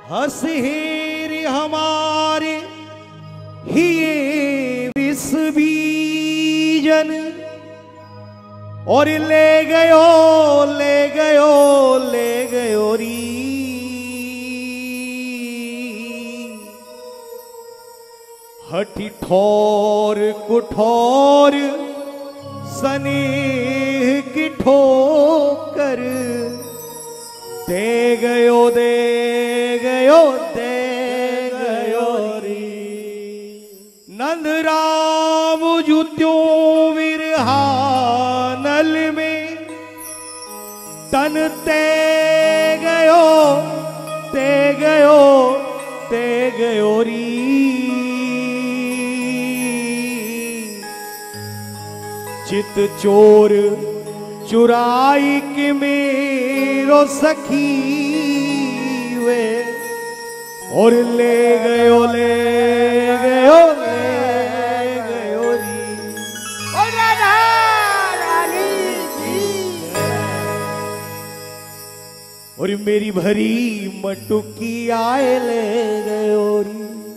हंस हेरी हमारे ही विष बीजन और ले गयो री हठी ठोर कुठोर स्नेह की ठोकर दे गयो री नंद राम जुत्यों विरहानल में तन ते गयो री चित चोर चुराई के मेरो सखी वे और ले गयो री और राधा रानी जी और मेरी भरी मटुकी आए ले गयो री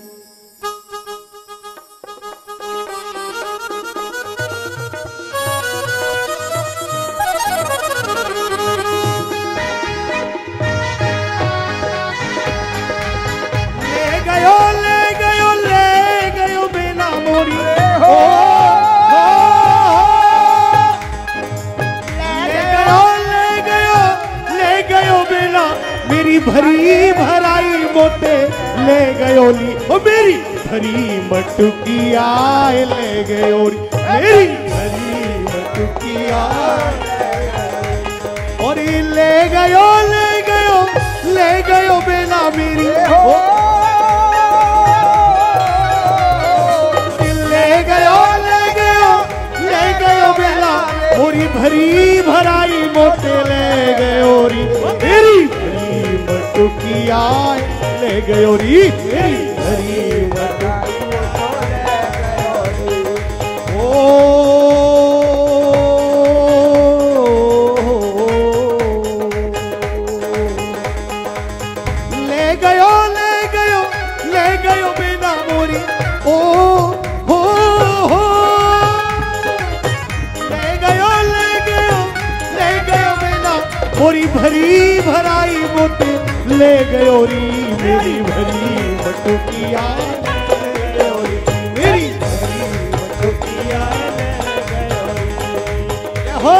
भरी भराई मोते ले गयो ली ओ मेरी भरी मटुकी आए ले गयो री मेरी भरी मटुकी आए और ले गयो बेला मेरी ले गयो बेला मोरी भरी भराई मोते ले गयो री मेरी मटुकी आए ले गयो री मेरी भरी मटुकी ओ ले गयो बिना मोरी ओ हो ले गयो बिना मोरी भरी भराई मोते ले गयो री मेरी भरी मटुकी आए ले गयो री मेरी भरी मटुकी आए ले गयो री हो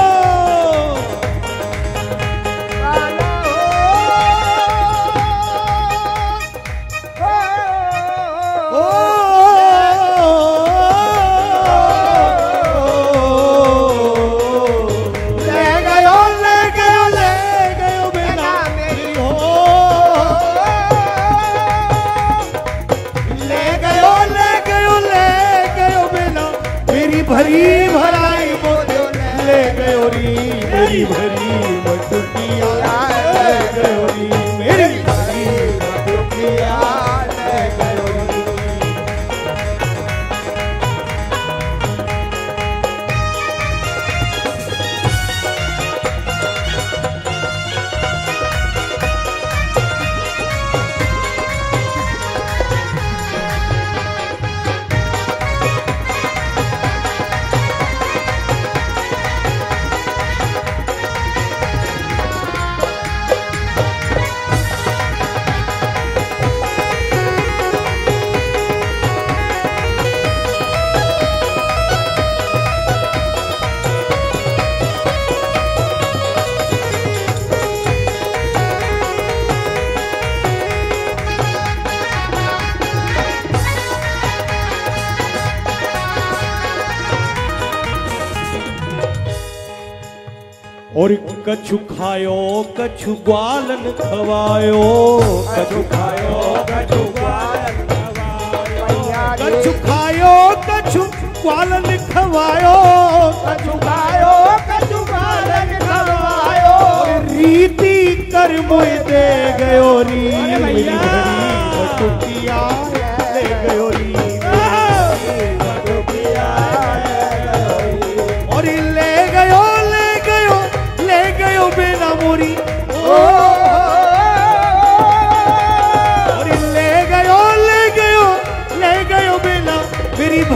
भरी भराई मोते ले गयो री मेरी भरी मटुकी आए ले गयो री मेरी भरी मटुकी आए ले गयो री और कछु खायो कछु ग्वालन खवायो कछु खायो कछु ग्वालन खवायो कछु खायो कछु ग्वालन खवायो कछु खायो कछु ग्वालन खवायो रीति कर मोए दे गयो री मेरी भरी मटुकी आए ले गयो री मटुकी आए और ले गयो बिना मोरी ओ